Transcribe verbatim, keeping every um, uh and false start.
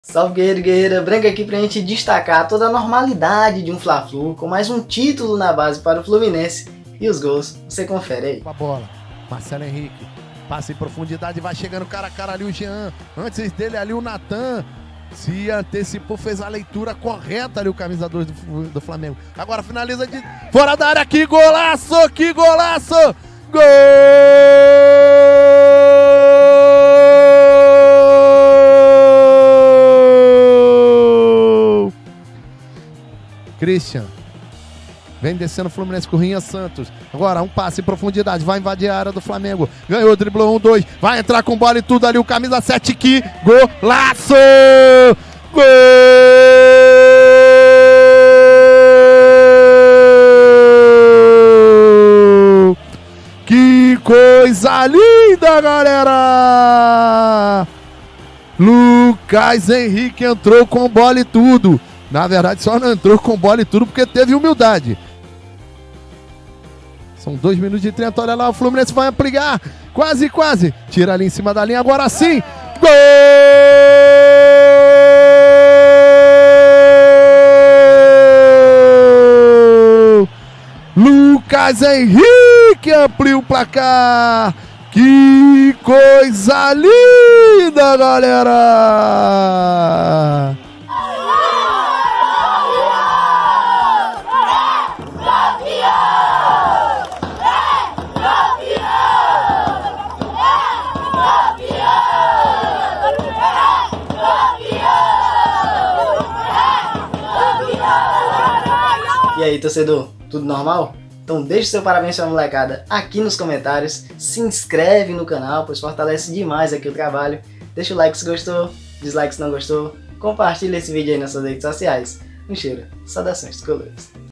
Salve guerreiro, guerreira branca aqui pra gente destacar toda a normalidade de um Fla-Flu, com mais um título na base para o Fluminense e os gols, você confere aí. Com a bola, Marcelo Henrique, passa em profundidade, vai chegando cara a cara ali o Jean, antes dele ali o Natan, se antecipou, fez a leitura correta ali o camisa dois do, do Flamengo. Agora finaliza de fora da área, que golaço, que golaço, gol! Christian, vem descendo o Fluminense com o Rinha Santos. Agora um passe em profundidade, vai invadir a área do Flamengo. Ganhou, driblou um, dois, vai entrar com bola e tudo ali. O camisa sete, que golaço! Gol! Que coisa linda, galera! Lucas Henrique entrou com bola e tudo. Na verdade, só não entrou com bola e tudo porque teve humildade. São dois minutos e trinta, olha lá, o Fluminense vai ampliar. Quase, quase. Tira ali em cima da linha, agora sim. Gol! Lucas Henrique amplia o placar. Que coisa linda, galera! E aí, torcedor, tudo normal? Então deixa seu parabéns pra molecada aqui nos comentários, se inscreve no canal, pois fortalece demais aqui o trabalho, deixa o like se gostou, dislike se não gostou, compartilha esse vídeo aí nas suas redes sociais. Um cheiro, saudações tricolores.